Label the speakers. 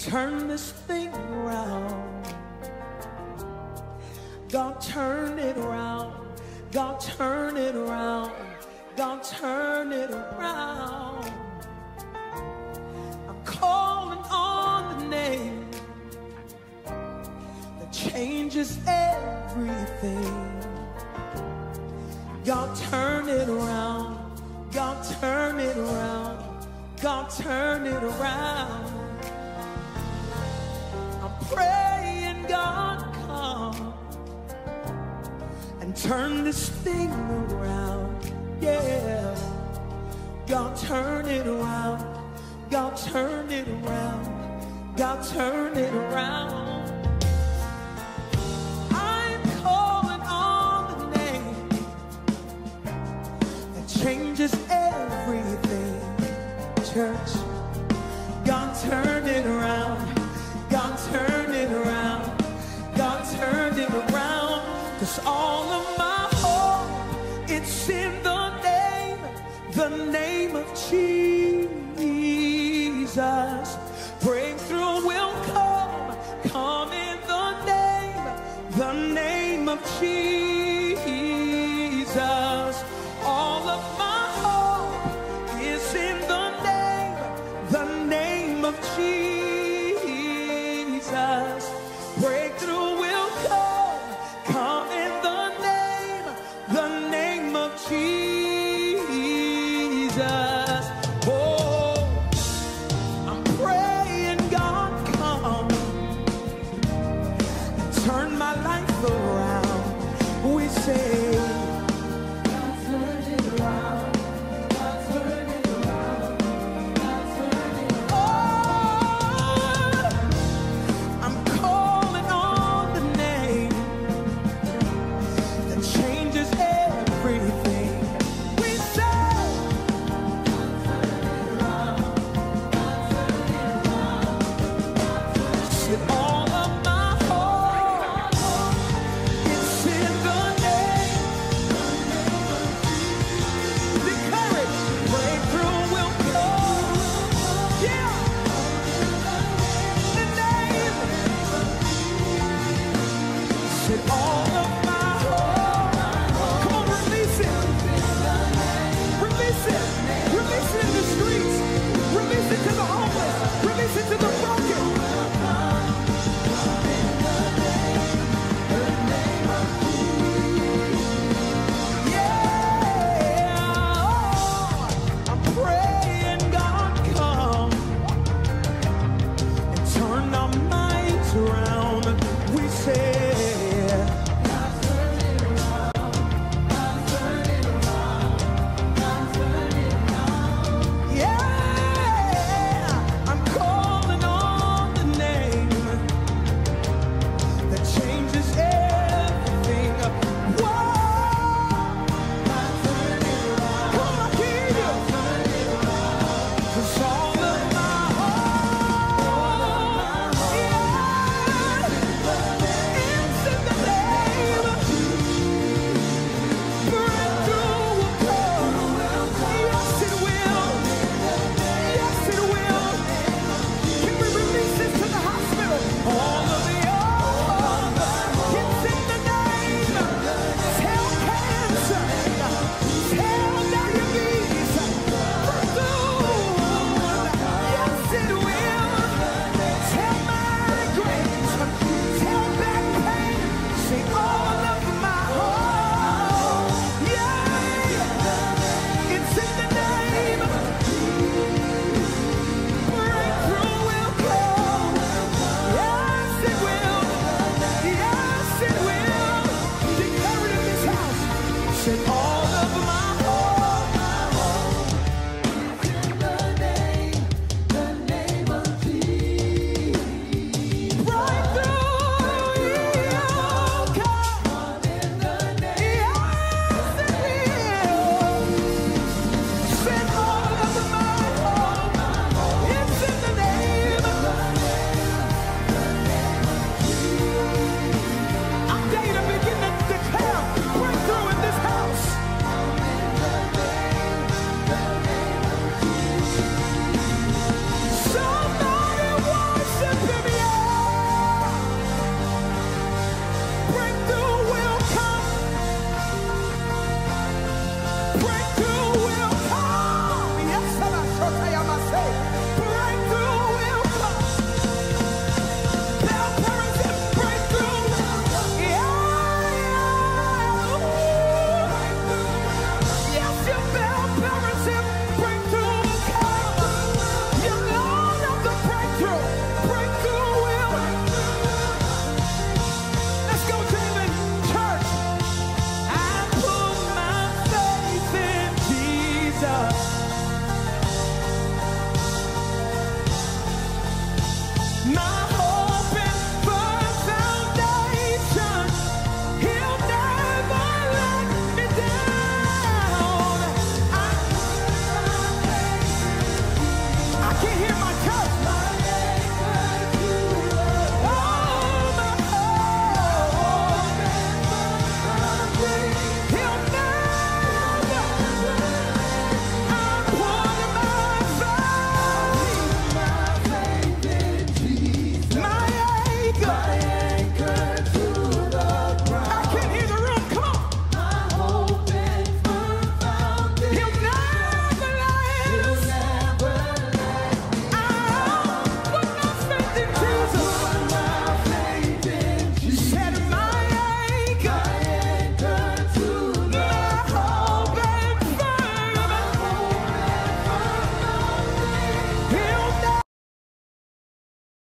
Speaker 1: turn this thing around. God, turn it around. God, turn it around. God, turn it around. I'm calling on the name that changes everything. God, turn it around. God, turn it around. God, turn it around. I'm praying, God, come and turn this thing around. Yeah. God, turn it around. God, turn it around. God, turn it around. I'm calling on the name that changes everything. Church, God, turn it around. God, turn it around. God, turn it around. 'Cause all of my hope, it's in the name of Jesus. Breakthrough will come in the name of Jesus.